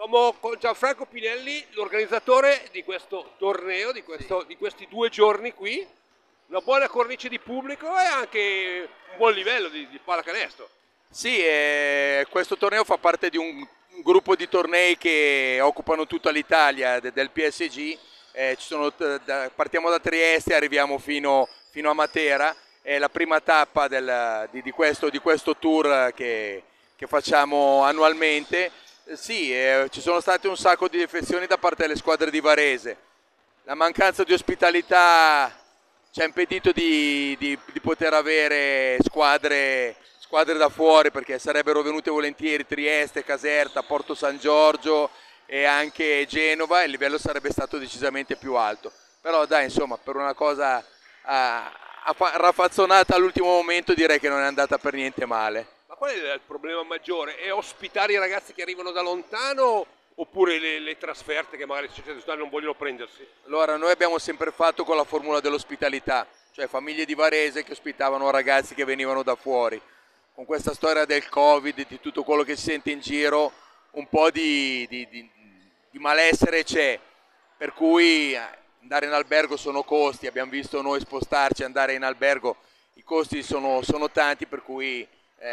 Siamo con Gianfranco Pinelli, l'organizzatore di questo torneo, di questi 2 giorni qui. Una buona cornice di pubblico e anche un buon livello di pallacanestro. Sì, questo torneo fa parte di un gruppo di tornei che occupano tutta l'Italia del PSG. Partiamo da Trieste e arriviamo fino a Matera. È la prima tappa di questo tour che facciamo annualmente. Sì, ci sono state un sacco di defezioni da parte delle squadre di Varese. La mancanza di ospitalità ci ha impedito di poter avere squadre da fuori, perché sarebbero venute volentieri Trieste, Caserta, Porto San Giorgio e anche Genova, e il livello sarebbe stato decisamente più alto. Però dai, insomma, per una cosa raffazzonata all'ultimo momento, direi che non è andata per niente male. Ma qual è il problema maggiore? È ospitare i ragazzi che arrivano da lontano oppure le trasferte che magari le società di Stato non vogliono prendersi? Allora, noi abbiamo sempre fatto con la formula dell'ospitalità, cioè famiglie di Varese che ospitavano ragazzi che venivano da fuori. Con questa storia del Covid, di tutto quello che si sente in giro, un po' di malessere c'è, per cui andare in albergo sono costi. Abbiamo visto noi spostarci, andare in albergo, i costi sono tanti, per cui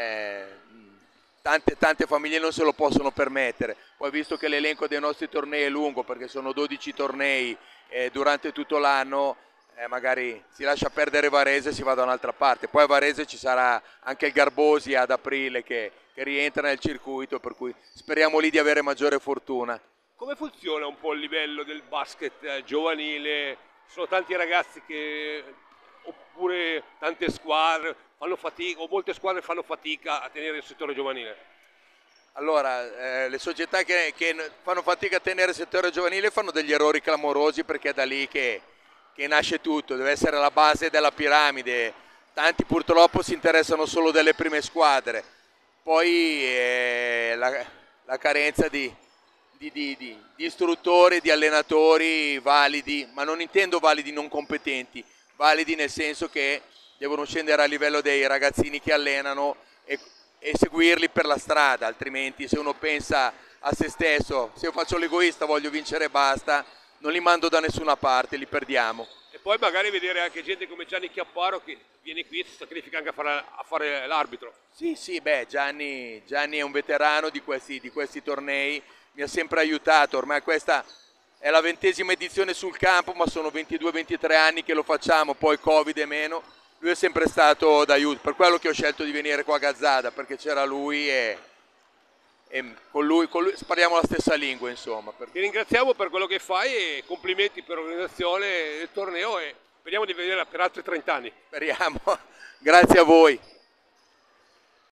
tante famiglie non se lo possono permettere. Poi, visto che l'elenco dei nostri tornei è lungo, perché sono 12 tornei durante tutto l'anno, magari si lascia perdere Varese e si va da un'altra parte. Poi a Varese ci sarà anche il Garbosi ad aprile che rientra nel circuito, per cui speriamo lì di avere maggiore fortuna. Come funziona un po' il livello del basket giovanile? Sono tanti ragazzi oppure tante squadre fanno fatica, o molte squadre fanno fatica a tenere il settore giovanile? Allora, le società che fanno fatica a tenere il settore giovanile fanno degli errori clamorosi, perché è da lì che nasce tutto, deve essere la base della piramide. Tanti purtroppo si interessano solo delle prime squadre, poi la carenza di istruttori, di allenatori validi, ma non intendo validi non competenti, validi nel senso che devono scendere a livello dei ragazzini che allenano e seguirli per la strada. Altrimenti, se uno pensa a se stesso, se io faccio l'egoista, voglio vincere e basta, non li mando da nessuna parte, li perdiamo. E poi magari vedere anche gente come Gianni Chiapparo che viene qui e si sacrifica anche a fare l'arbitro. Sì, sì, beh, Gianni è un veterano di questi tornei, mi ha sempre aiutato. Ormai questa è la 20ª edizione sul campo, ma sono 22-23 anni che lo facciamo, poi Covid e meno. Lui è sempre stato d'aiuto, per quello che ho scelto di venire qua a Gazzada, perché c'era lui e con lui parliamo la stessa lingua, insomma. Ti ringraziamo per quello che fai e complimenti per l'organizzazione del torneo e speriamo di vederla per altri 30 anni. Speriamo. Grazie a voi.